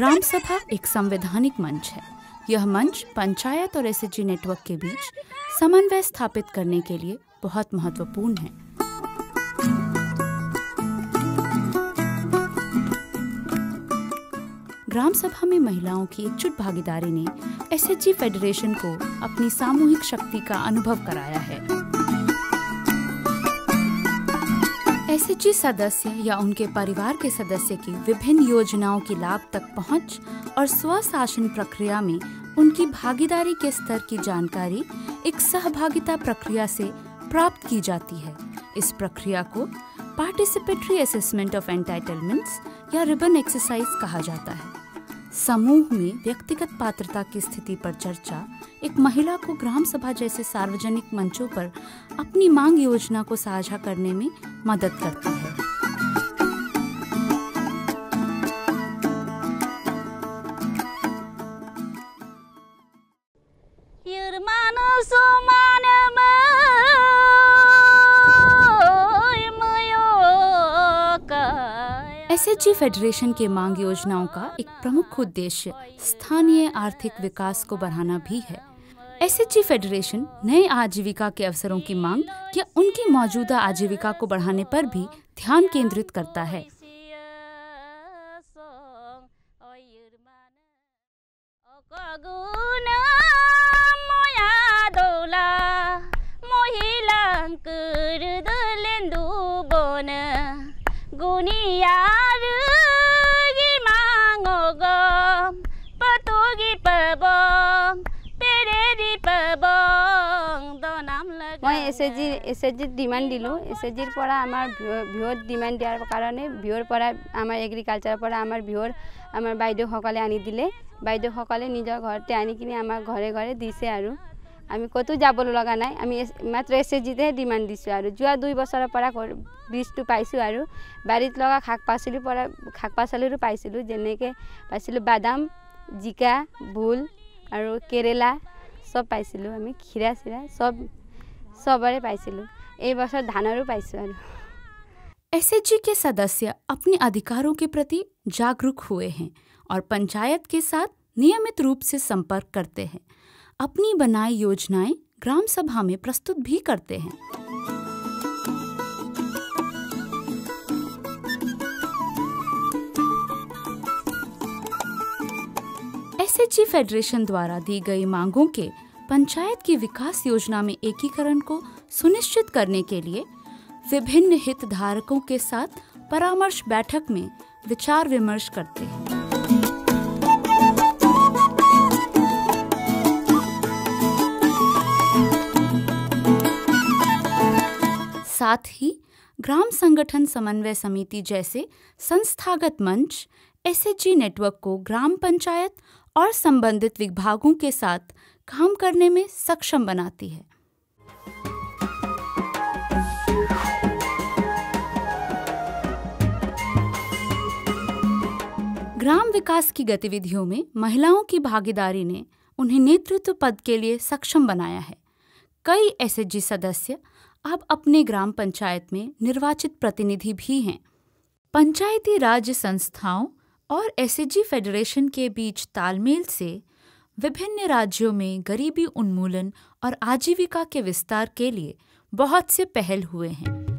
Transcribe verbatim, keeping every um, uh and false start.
ग्राम सभा एक संवैधानिक मंच है। यह मंच पंचायत और एसएचजी नेटवर्क के बीच समन्वय स्थापित करने के लिए बहुत महत्वपूर्ण है। ग्राम सभा में महिलाओं की एकजुट भागीदारी ने एसएचजी फेडरेशन को अपनी सामूहिक शक्ति का अनुभव कराया है। एसएचजी सदस्य या उनके परिवार के सदस्य की विभिन्न योजनाओं की लाभ तक पहुंच और स्वशासन प्रक्रिया में उनकी भागीदारी के स्तर की जानकारी एक सहभागिता प्रक्रिया से प्राप्त की जाती है। इस प्रक्रिया को पार्टिसिपेटरी असेसमेंट ऑफ एंटाइटलमेंट्स या रिबन एक्सरसाइज कहा जाता है। समूह में व्यक्तिगत पात्रता की स्थिति पर चर्चा एक महिला को ग्राम सभा जैसे सार्वजनिक मंचों पर अपनी मांग योजना को साझा करने में मदद करती है। एसएचजी फेडरेशन के मांग योजनाओं का एक प्रमुख उद्देश्य स्थानीय आर्थिक विकास को बढ़ाना भी है। एसएचजी फेडरेशन नए आजीविका के अवसरों की मांग या उनकी मौजूदा आजीविका को बढ़ाने पर भी ध्यान केंद्रित करता है। मैं एसएचजी एसएचजी डिमांड दिलो एसएचजिर পৰা আমাৰ ভিউৰ ডিমান্ড দিয়াৰ কাৰণে ভিউৰ পৰা আমাৰ এগ্ৰিকালচাৰৰ পৰা আমাৰ ভিউৰ আমাৰ বাইদেউসকলে আনি দিলে। বাইদেউসকলে নিজৰ ঘৰতে আনি কিনে আমাৰ ঘৰে ঘৰে দিছে আৰু আমি কতো যাবলৈ লগা নাই। আমি মাত্ৰ এসএচজিতে ডিমান্ড দিছো আৰু যোৱা দুই বছৰৰ পৰা বীজটো পাইছো আৰু বাৰীত লগা শাক পাচলিৰ পৰা শাক পাচলিৰো পাইছিলো, যেনেকে পাইছিলো বাদাম, জিকা, ভোল আৰু কেৰেলা সব পাইছিলো। আমি खीरा सिरा সব सबरे पाइसिलु। ए वर्ष धानहरू पाइसु आरो। एसएचजी के सदस्य अपने अधिकारों के प्रति जागरूक हुए हैं और पंचायत के साथ नियमित रूप से संपर्क करते हैं। अपनी बनाई योजनाएं ग्राम सभा में प्रस्तुत भी करते हैं। एसएचजी फेडरेशन द्वारा दी गई मांगों के पंचायत की विकास योजना में एकीकरण को सुनिश्चित करने के लिए विभिन्न हितधारकों के साथ परामर्श बैठक में विचार विमर्श करते हैं। साथ ही ग्राम संगठन समन्वय समिति जैसे संस्थागत मंच एसएचजी नेटवर्क को ग्राम पंचायत और संबंधित विभागों के साथ काम करने में सक्षम बनाती है। ग्राम विकास की गतिविधियों में महिलाओं की भागीदारी ने उन्हें नेतृत्व पद के लिए सक्षम बनाया है। कई एसएचजी सदस्य अब अपने ग्राम पंचायत में निर्वाचित प्रतिनिधि भी हैं। पंचायती राज संस्थाओं और एसएचजी फेडरेशन के बीच तालमेल से विभिन्न राज्यों में गरीबी उन्मूलन और आजीविका के विस्तार के लिए बहुत से पहल हुए हैं।